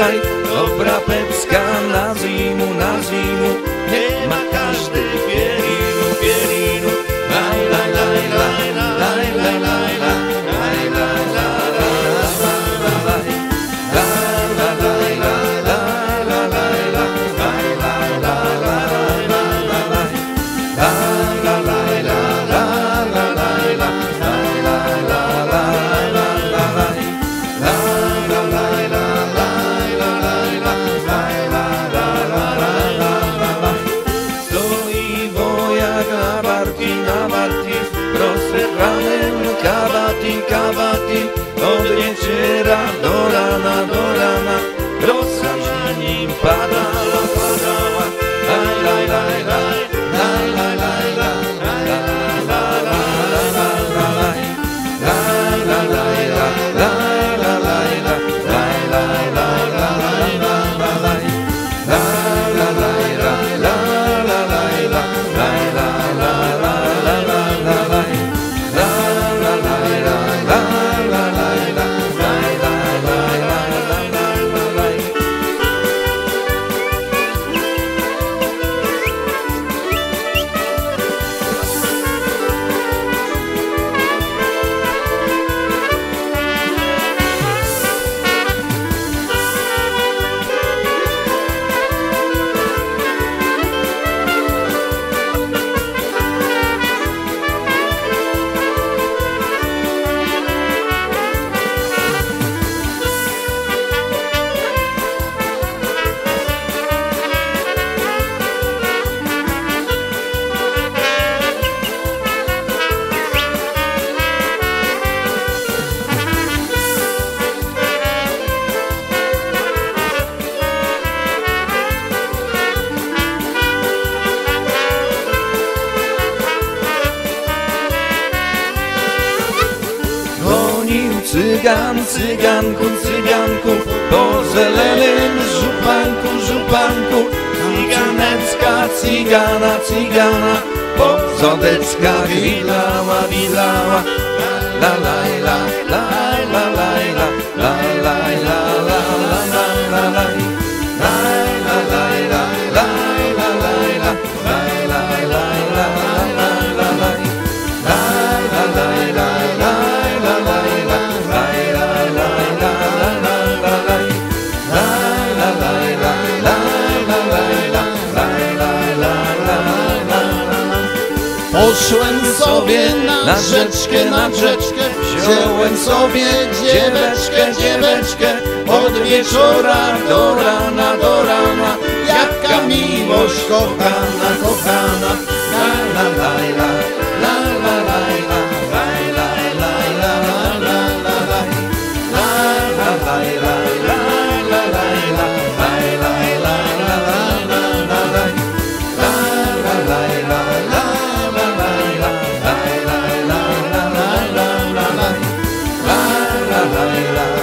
tutaj dobra pepska na zimu, niech ma każdy pielinu, pielinu. Laj, laj, laj, laj, laj, laj, laj, laj, laj, kabatin, od wieczera do rana, rosa na nim padała, padała. Laj, laj, laj, laj, laj, laj, laj, cyganku, po zelenym żupanku, cyganecka, cygana, po zodeckach wilała, la la la la la la la la la la Poszłem sobie na rzeczkę, wziąłem sobie dzieweczkę, od wieczora do rana, jaka miłość kochana, la la la la la la la la la